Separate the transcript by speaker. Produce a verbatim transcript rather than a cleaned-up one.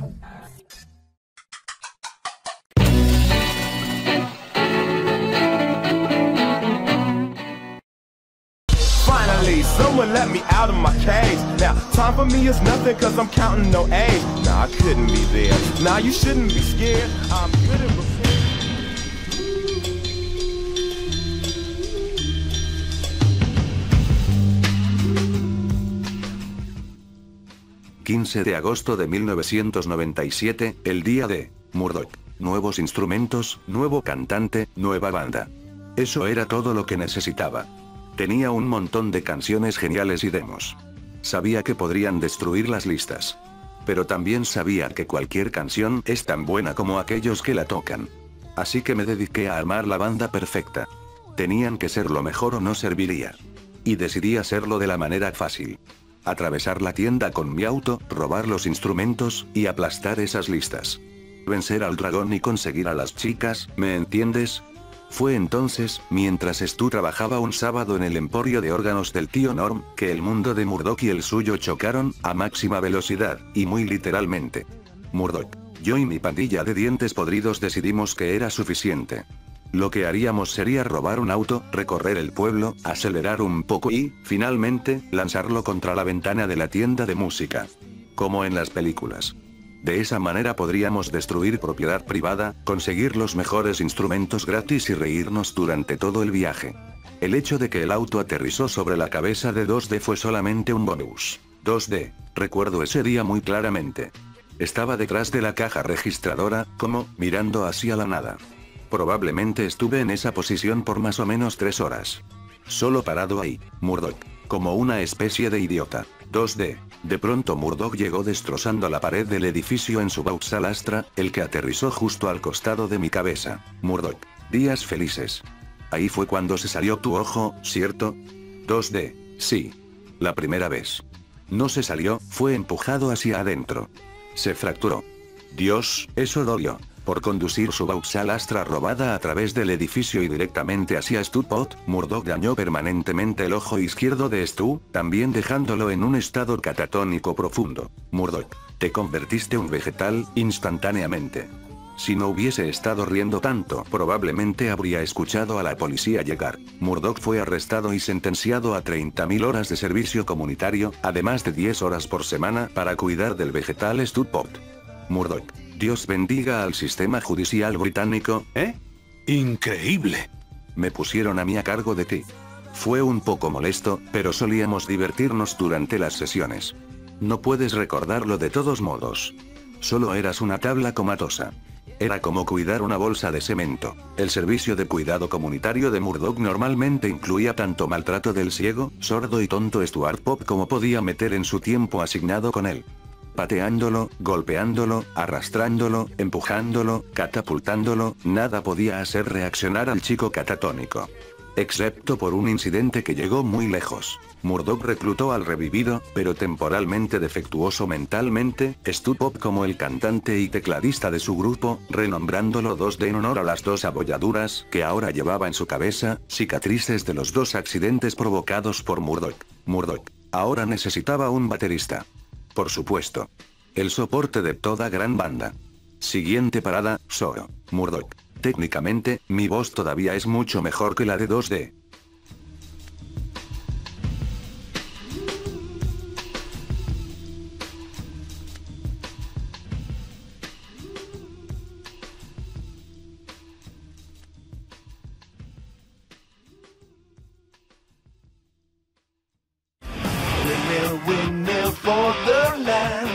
Speaker 1: Someone let me out of my cage. Now, time for me is nothing cause I'm counting no age. Nah, I couldn't be there. Nah, you shouldn't be scared. I'm good at
Speaker 2: quince de agosto de mil novecientos noventa y siete, el día de Murdoch. Nuevos instrumentos, nuevo cantante, nueva banda. Eso era todo lo que necesitaba. Tenía un montón de canciones geniales y demos. Sabía que podrían destruir las listas. Pero también sabía que cualquier canción es tan buena como aquellos que la tocan. Así que me dediqué a armar la banda perfecta. Tenían que ser lo mejor o no serviría. Y decidí hacerlo de la manera fácil. Atravesar la tienda con mi auto, robar los instrumentos, y aplastar esas listas. Vencer al dragón y conseguir a las chicas, ¿me entiendes? Fue entonces, mientras Stu trabajaba un sábado en el emporio de órganos del tío Norm, que el mundo de Murdoch y el suyo chocaron, a máxima velocidad, y muy literalmente. Murdoch, yo y mi pandilla de dientes podridos decidimos que era suficiente. Lo que haríamos sería robar un auto, recorrer el pueblo, acelerar un poco y, finalmente, lanzarlo contra la ventana de la tienda de música. Como en las películas. De esa manera podríamos destruir propiedad privada, conseguir los mejores instrumentos gratis y reírnos durante todo el viaje. El hecho de que el auto aterrizó sobre la cabeza de dos D fue solamente un bonus. dos D, recuerdo ese día muy claramente. Estaba detrás de la caja registradora, como, mirando hacia la nada. Probablemente estuve en esa posición por más o menos tres horas. Solo parado ahí, Murdoch, como una especie de idiota. dos D. De pronto Murdoch llegó destrozando la pared del edificio en su Vauxhall Astra, el que aterrizó justo al costado de mi cabeza. Murdoch. Días felices. Ahí fue cuando se salió tu ojo, ¿cierto? dos D. Sí. La primera vez. No se salió, fue empujado hacia adentro. Se fracturó. Dios, eso dolió. Por conducir su Vauxhall Astra robada a través del edificio y directamente hacia Stu Pot, Murdoch dañó permanentemente el ojo izquierdo de Stu, también dejándolo en un estado catatónico profundo. Murdoch, te convertiste un vegetal, instantáneamente. Si no hubiese estado riendo tanto, probablemente habría escuchado a la policía llegar. Murdoch fue arrestado y sentenciado a treinta mil horas de servicio comunitario, además de diez horas por semana para cuidar del vegetal Stu Pot. Murdoch. Dios bendiga al sistema judicial británico, ¿eh?
Speaker 3: Increíble.
Speaker 2: Me pusieron a mí a cargo de ti. Fue un poco molesto, pero solíamos divertirnos durante las sesiones. No puedes recordarlo de todos modos. Solo eras una tabla comatosa. Era como cuidar una bolsa de cemento. El servicio de cuidado comunitario de Murdoch normalmente incluía tanto maltrato del ciego, sordo y tonto Stuart Pop como podía meter en su tiempo asignado con él. Pateándolo, golpeándolo, arrastrándolo, empujándolo, catapultándolo, nada podía hacer reaccionar al chico catatónico. Excepto por un incidente que llegó muy lejos. Murdoch reclutó al revivido, pero temporalmente defectuoso mentalmente, Stu Pop como el cantante y tecladista de su grupo, renombrándolo dos D en honor a las dos abolladuras que ahora llevaba en su cabeza, cicatrices de los dos accidentes provocados por Murdoch. Murdoch ahora necesitaba un baterista. Por supuesto. El soporte de toda gran banda. Siguiente parada, Soro. Murdoch. Técnicamente, mi voz todavía es mucho mejor que la de dos D.
Speaker 1: Windmill, windmill for the land.